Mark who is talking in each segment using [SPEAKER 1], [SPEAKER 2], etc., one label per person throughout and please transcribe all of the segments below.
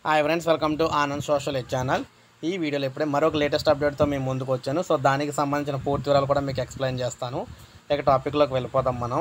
[SPEAKER 1] Hi friends, welcome to Anand social channel. ఈ వీడియోలో ఇప్పుడే మరొక లేటెస్ట్ అప్డేట్తో మేము ముందుకు వచ్చాను. సో దానికి సంబంధించిన పూర్తి వివరాలు కూడా మీకు ఎక్స్ప్లెయిన్ చేస్తాను. ఇక టాపిక్లోకి వెళ్ళిపోదాం మనం.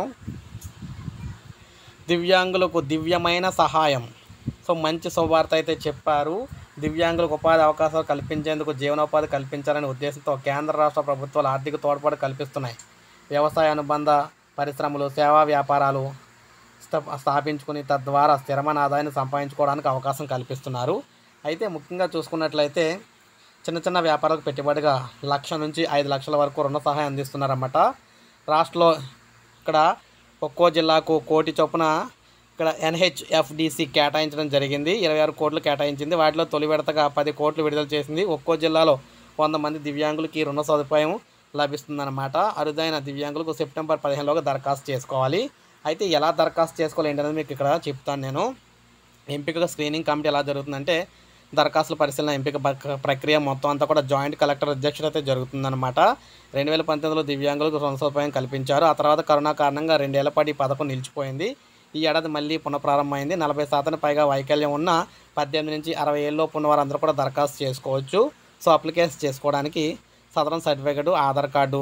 [SPEAKER 1] దివ్యాంగులకు దివ్యమైన సహాయం. సో మంచి శుభవార్త అయితే చెప్పారు. దివ్యాంగులకు ఉపాధి అవకాశాలు కల్పించేందుకు జీవనోపాధి కల్పించాలనే ఉద్దేశంతో కేంద్ర రాష్ట్ర ప్రభుత్వాలు ఆర్థిక తోడ్పాటు కల్పిస్తున్నాయి. వ్యవసాయ అనుబంధ పరిశ్రమలు, సేవా వ్యాపారాలు స్థాపించుకుని తద్వారా స్థిరమైన ఆదాయాన్ని సంపాదించుకోవడానికి అవకాశం కల్పిస్తున్నారు. అయితే ముఖ్యంగా చూసుకున్నట్లయితే చిన్న చిన్న వ్యాపారాలకు పెట్టుబడిగా 1,00,000 నుంచి 5 లక్షల వరకు రుణ సహాయం అందిస్తున్నారన్నమాట. రాష్ట్రంలో ఇక్కడ ఒక్కో జిల్లాకు 1 కోటి చొప్పున ఇక్కడ NHFDC కేటాయించడం జరిగింది. 26 కోట్లు కేటాయించింది. వాటిలో తొలి విడతగా 10 కోట్లు విడుదల చేసింది. ఒక్కో జిల్లాలో 100 మంది దివ్యాంగులకి రుణ సదుపాయం లభిస్తుందన్నమాట. అరుదైన దివ్యాంగులకు సెప్టెంబర్ 15లోగా దరఖాస్తు చేసుకోవాలి. అయితే ఎలా దరఖాస్తు చేసుకోవాలి ఏంటనేది మీకు ఇక్కడ చెప్తాను నేను. ఎంపిక స్క్రీనింగ్ కమిటీ ఎలా జరుగుతుందంటే దరఖాస్తుల పరిశీలన ఎంపిక ప్రక్రియ మొత్తం అంతా కూడా జాయింట్ కలెక్టర్ అధ్యక్షత అయితే జరుగుతుందన్నమాట. 2019లో దివ్యాంగులకు రుణ సదుపాయం కల్పించారు. ఆ తర్వాత కరోనా కారణంగా 2 ఏళ్ల పాటు ఈ పథకం నిలిచిపోయింది. ఈ ఏడాది మళ్ళీ పునఃప్రారంభమైంది. 40% పైగా వైకల్యం ఉన్న 18 నుంచి 60 ఏళ్ళలోపు ఉన్న వారందరూ కూడా దరఖాస్తు చేసుకోవచ్చు. సో అప్లికేషన్ చేసుకోవడానికి సదరన్ సర్టిఫికేటు, ఆధార్ కార్డు,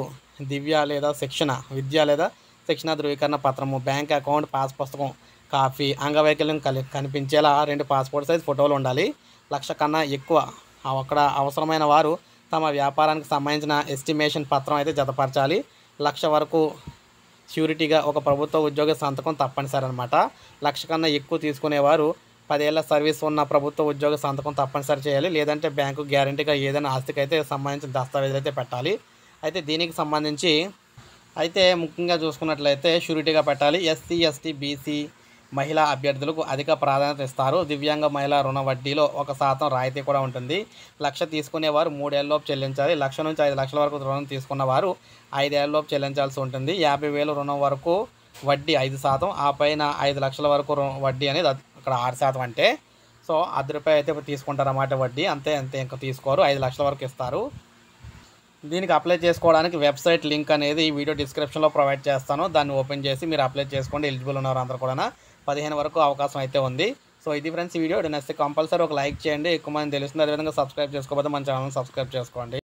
[SPEAKER 1] విద్య లేదా శిక్షణ ధృవీకరణ పత్రము, బ్యాంక్ అకౌంట్, పాస్ పుస్తకం, కాపీ, అంగవైకల్యం కనిపించేలా 2 పాస్పోర్ట్ సైజ్ ఫోటోలు ఉండాలి. 1,00,000 కన్నా ఎక్కువ అక్కడ అవసరమైన వారు తమ వ్యాపారానికి సంబంధించిన ఎస్టిమేషన్ పత్రం అయితే జతపరచాలి. 1,00,000 వరకు ష్యూరిటీగా ఒక ప్రభుత్వ ఉద్యోగి సంతకం తప్పనిసరి అనమాట. 1,00,000 కన్నా ఎక్కువ తీసుకునేవారు 10 ఏళ్ల సర్వీస్ ఉన్న ప్రభుత్వ ఉద్యోగి సంతకం తప్పనిసరి చేయాలి. లేదంటే బ్యాంకు గ్యారంటీగా ఏదైనా ఆస్తికి అయితే సంబంధించిన దస్తావేజులు అయితే పెట్టాలి. అయితే దీనికి సంబంధించి ముఖ్యంగా చూసుకున్నట్లయితే షూరిటీగా పెట్టాలి. SC, ST, BC మహిళా అభ్యర్థులకు అధిక ప్రాధాన్యత ఇస్తారు. దివ్యాంగ మహిళా రుణ వడ్డీలో 1% రాయితీ కూడా ఉంటుంది. 1,00,000 తీసుకునేవారు 3 ఏళ్లలోపు చెల్లించాలి. 1,00,000 నుంచి 5 లక్షల వరకు రుణం తీసుకున్నవారు 5 ఏళ్లలోపు చెల్లించాల్సి ఉంటుంది. 50,000 రుణం వరకు వడ్డీ 5%, ఆ పైన 5 లక్షల వరకు వడ్డీ అనేది అక్కడ 6% అంటే. సో ₹10 అయితే తీసుకుంటారన్నమాట వడ్డీ. అంతే ఇంకా తీసుకోరు. 5 లక్షల వరకు ఇస్తారు. దీనికి అప్లై చేసుకోవడానికి వెబ్సైట్ లింక్ అనేది ఈ వీడియో డిస్క్రిప్షన్లో ప్రొవైడ్ చేస్తాను. దాన్ని ఓపెన్ చేసి మీరు అప్లై చేసుకోండి. ఎలిజిబుల్ ఉన్నవారు అందరూ కూడా 15 వరకు అవకాశం అయితే ఉంది. సో ఇది ఫ్రెండ్స్ ఈ వీడియో నచ్చితే కంపల్సరీ ఒక లైక్ చేయండి. ఎక్కువ మంది తెలుస్తుంది. అదేవిధంగా సబ్స్క్రైబ్ చేసుకోకపోతే మన ఛానల్ని సబ్స్క్రైబ్ చేసుకోండి.